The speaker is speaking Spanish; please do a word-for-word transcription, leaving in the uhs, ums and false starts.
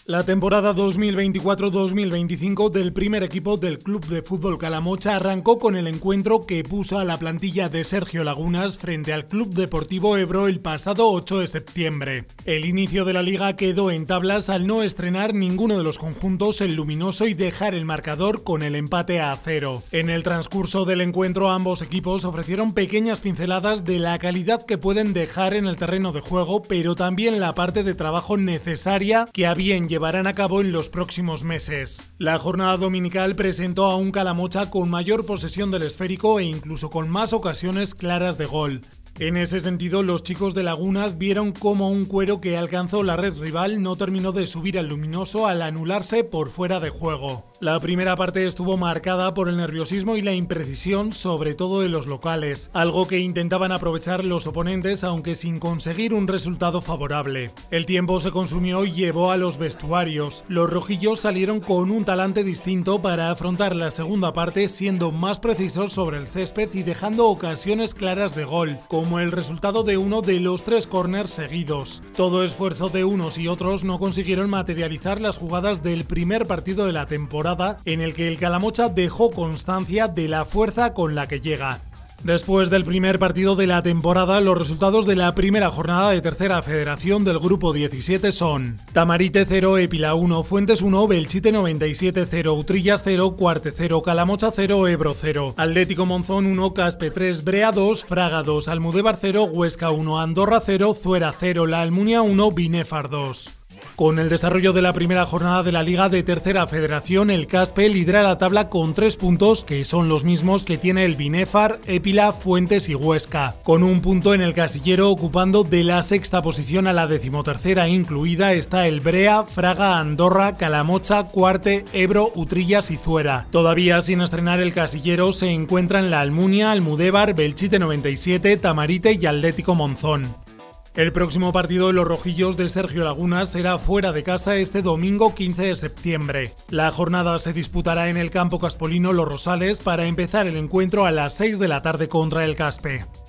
La temporada dos mil veinticuatro dos mil veinticinco del primer equipo del Club de Fútbol Calamocha arrancó con el encuentro que puso a la plantilla de Sergio Lagunas frente al Club Deportivo Ebro el pasado ocho de septiembre. El inicio de la liga quedó en tablas al no estrenar ninguno de los conjuntos el luminoso y dejar el marcador con el empate a cero. En el transcurso del encuentro ambos equipos ofrecieron pequeñas pinceladas de la calidad que pueden dejar en el terreno de juego, pero también la parte de trabajo necesaria que a bien llevarán a cabo en los próximos meses. La jornada dominical presentó a un Calamocha con mayor posesión del esférico e incluso con más ocasiones claras de gol. En ese sentido, los chicos de Lagunas vieron cómo un cuero que alcanzó la red rival no terminó de subir al luminoso al anularse por fuera de juego. La primera parte estuvo marcada por el nerviosismo y la imprecisión, sobre todo de los locales, algo que intentaban aprovechar los oponentes aunque sin conseguir un resultado favorable. El tiempo se consumió y llevó a los vestuarios. Los rojillos salieron con un talante distinto para afrontar la segunda parte, siendo más precisos sobre el césped y dejando ocasiones claras de gol, como el resultado de uno de los tres córners seguidos. Todo esfuerzo de unos y otros no consiguieron materializar las jugadas del primer partido de la temporada, en el que el Calamocha dejó constancia de la fuerza con la que llega. Después del primer partido de la temporada, los resultados de la primera jornada de Tercera Federación del Grupo diecisiete son: Tamarite cero, Épila uno, Fuentes uno, Belchite noventa y siete cero, Utrillas cero, Cuarte cero, Calamocha cero, Ebro cero, Atlético Monzón uno, Caspe tres, Brea dos, Fraga dos, Almudévar cero, Huesca uno, Andorra cero, Zuera cero, La Almunia uno, Binefar dos. Con el desarrollo de la primera jornada de la Liga de Tercera Federación, el Caspe lidera la tabla con tres puntos, que son los mismos que tiene el Binefar, Épila, Fuentes y Huesca. Con un punto en el casillero, ocupando de la sexta posición a la decimotercera incluida, está el Brea, Fraga, Andorra, Calamocha, Cuarte, Ebro, Utrillas y Zuera. Todavía sin estrenar el casillero se encuentran La Almunia, Almudévar, Belchite noventa y siete, Tamarite y Atlético Monzón. El próximo partido de los rojillos de Sergio Lagunas será fuera de casa este domingo quince de septiembre. La jornada se disputará en el campo caspolino Los Rosales para empezar el encuentro a las seis de la tarde contra el Caspe.